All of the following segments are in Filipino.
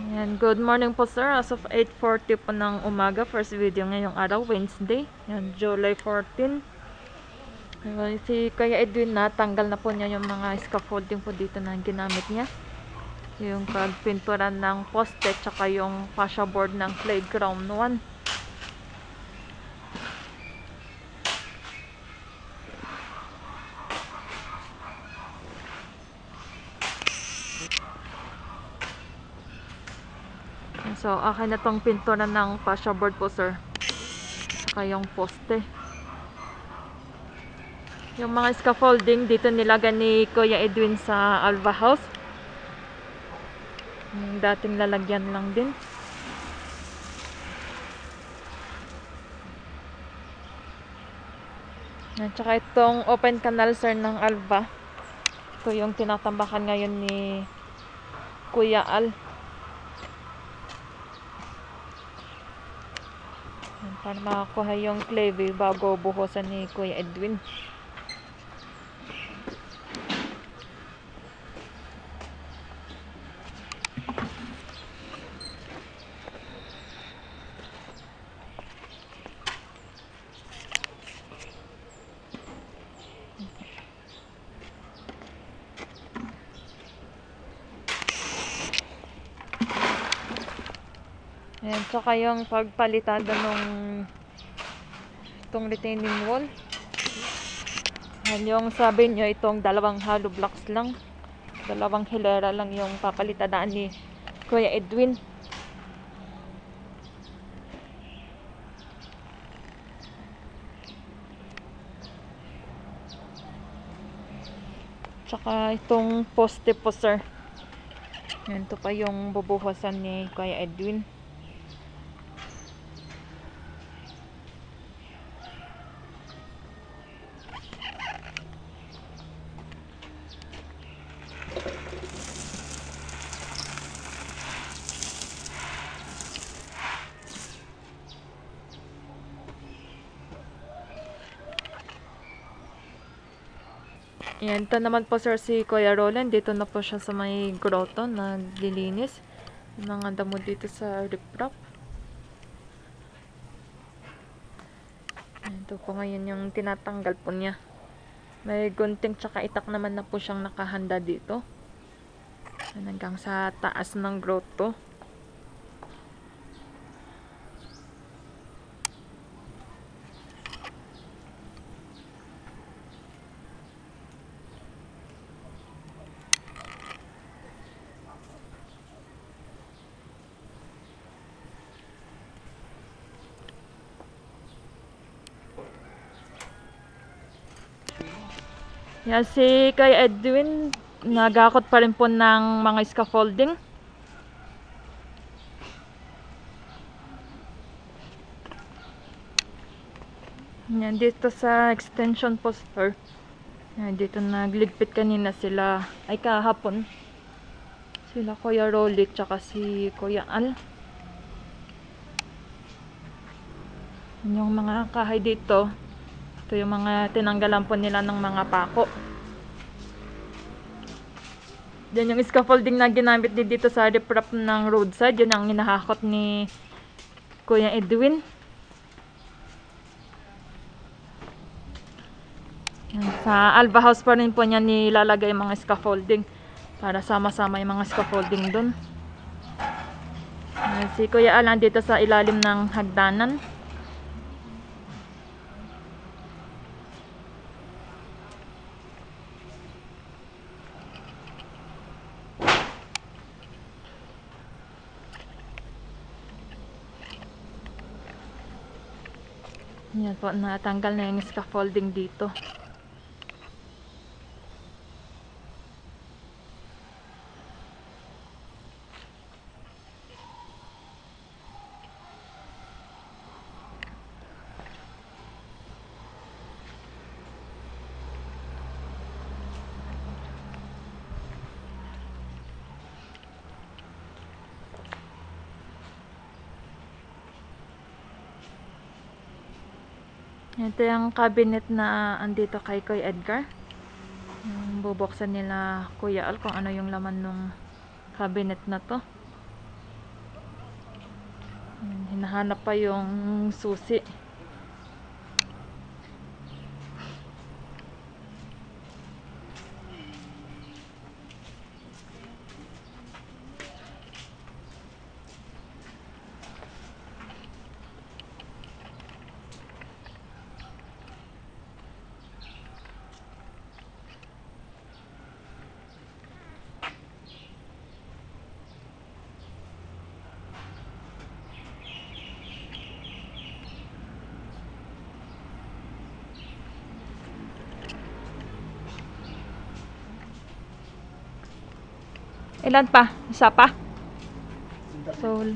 Ayan, good morning po sir. As of 8:40 po ng umaga, first video ngayong araw, Wednesday. Ayan, July 14. Ayan, si Kuya Edwin na, tanggal na po niya yung mga scaffolding po dito na ginamit niya. Yung pagpintura ng poste, tsaka yung fascia board ng playground 1. So, akin na tong pintura ng fascia board po sir. Tsaka yung poste. Yung mga scaffolding dito nilagay ni Kuya Edwin sa Alva House. Yung dating lalagyan lang din. At saka itong open canal sir ng Alva. Ito yung tinatambakan ngayon ni Kuya Al. Para makakuha yung clay bago buhusan ni Kuya Edwin. Ayan, tsaka yung pagpalitada nung itong retaining wall. Ayan, yung sabi nyo, itong dalawang hollow blocks lang. Dalawang hilera lang yung papalitadaan ni Kuya Edwin. Tsaka itong poste po sir. Ayan, ito pa yung bubuhusan ni Kuya Edwin. Ayan, ito naman po sir si Kuya Roland. Dito na po siya sa may grotto, naglilinis. Yung mga damo dito sa riprap. Ito po ngayon yung tinatanggal po niya. May gunting tsaka itak naman na po siyang nakahanda dito. Hanggang sa taas ng grotto. Yan si Kuya Edwin, nagakot pa rin po ng mga scaffolding. Yan dito sa extension poster. Yan dito nagligpit kanina sila, ay kahapon. Sila Kuya Rolik tsaka si Kuya Al. Yung mga kahay dito, ito yung mga tinanggalan po nila ng mga pako. Yan yung scaffolding na ginamit din dito sa riprap ng roadside. Yun ang hinahakot ni Kuya Edwin. Yan, sa Alva House pa rin po niya nilalagay yung mga scaffolding. Para sama-sama yung mga scaffolding dun. Yan, si Kuya Alan dito sa ilalim ng hagdanan. Yan po, natanggal na yung scaffolding dito. Ito yung cabinet na andito kay Kuya Edgar. Bubuksan nila Kuya Al kung ano yung laman ng cabinet na to. hinahanap pa yung susi. Ilan pa? Isa pa? So,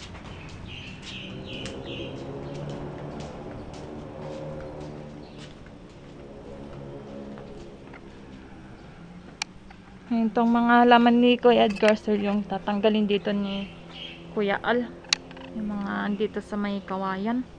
itong mga laman ni Kuya Edgar, sir, yung tatanggalin dito ni Kuya Al. Yung mga andito sa may kawayan.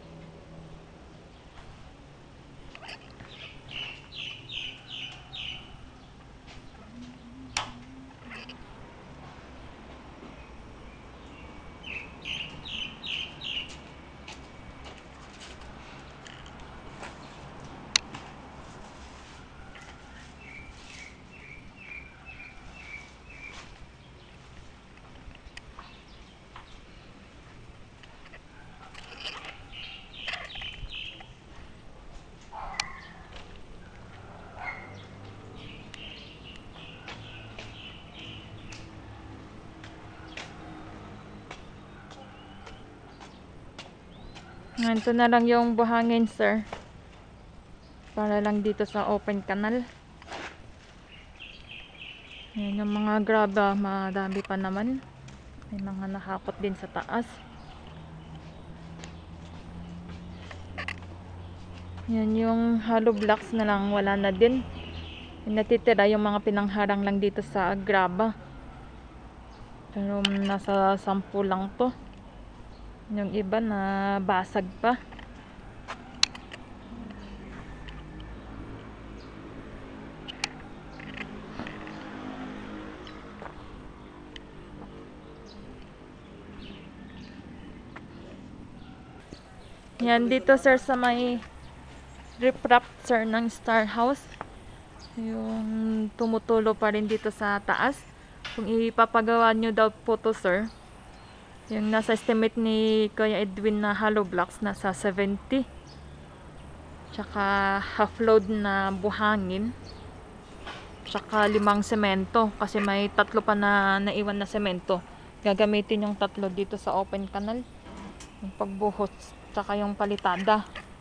Ito na lang yung buhangin, sir. Para lang dito sa open canal. Yan yung mga graba, madami pa naman. May mga nakakot din sa taas. Yan yung hollow blocks na lang, wala na din. Yung natitira yung mga pinangharang lang dito sa graba. Pero nasa 10 lang to. Yung iba na basag pa. Yan dito, sir, sa may riprap, sir, ng Star House. Yung tumutulo pa rin dito sa taas. Kung ipapagawa nyo daw po to, sir, yung nasa estimate ni Kuya Edwin na hollow blocks nasa 70. Tsaka half load na buhangin. Tsaka 5 semento. Kasi may 3 pa na naiwan na semento. Gagamitin yung 3 dito sa open canal. Yung pagbuhos. Tsaka yung palitada.